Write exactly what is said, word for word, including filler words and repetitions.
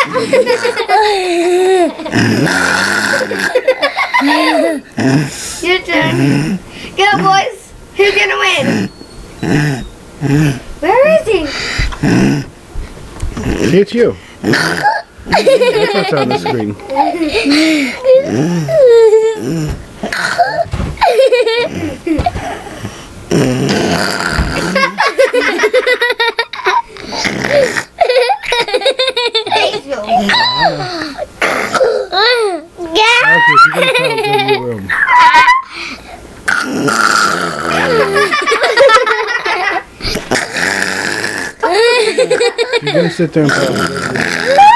Your turn. Go, boys. Who's gonna win? Where is he? It's you. That's what's on the screen. Okay, if you're gonna tell, go to your room. You're gonna sit there and play.